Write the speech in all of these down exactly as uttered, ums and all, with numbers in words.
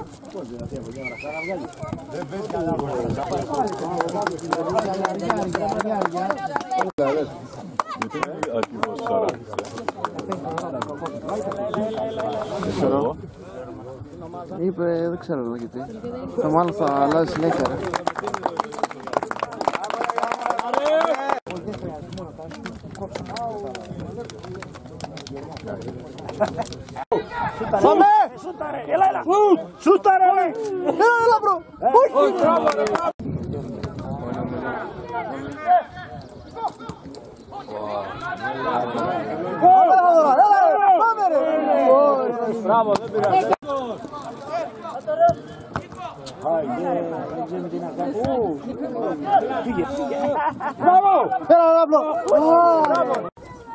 Πώς δηλαδή από μια βραχά να βγάλει. Δεν πες καλά. Ακριβώς σαράντα. Είπε, δεν ξέρω γιατί. Θα μάλλον θα αλλάζει συνέχεια ρε. Πάμε! Σούταρε! Έλα, έλα! Σούταρε! Έλα, μπρο! Όχι! Πάμε ρε! Μπράβο, δεν πειράζει. Δεν ξέρουμε τι να κάνουμε. Φύγε, φύγε. Μπράβο! Έλα, έλα, μπρο! Μπράβο!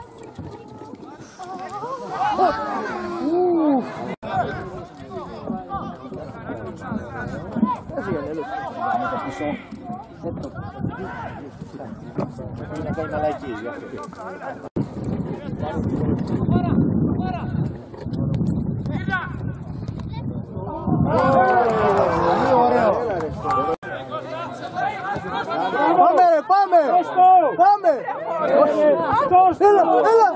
Είναι κάτι μαλακίες γι' αυτό. Πάμε ρε, πάμε! Πάμε! Έλα, έλα!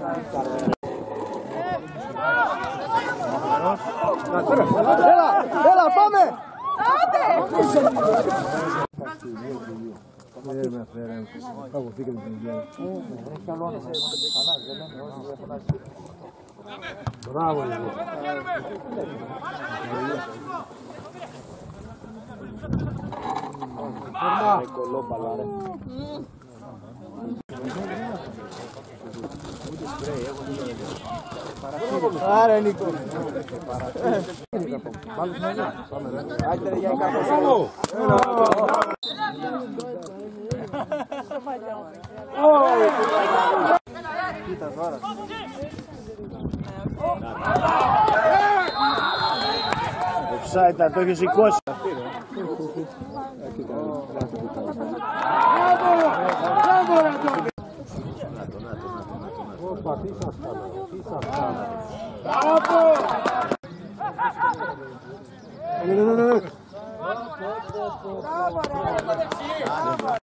Έλα, έλα, πάμε! Δεν με φέρε, κάπου φύγε την υγεία. Έχει καλό όνομα, μπράβο, ρε κολόμπαλα, ρε. Άρε Νίκο. Άντε ρε για κάπως. Κοίτα τώρα. Offside, το έχει σηκώσει. Όπα, τι σας κάνω, τι σας κάνω. Μπράβο!